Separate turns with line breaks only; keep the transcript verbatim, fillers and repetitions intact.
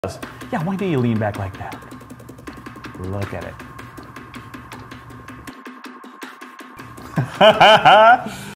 Yeah, why do you lean back like that? Look at it.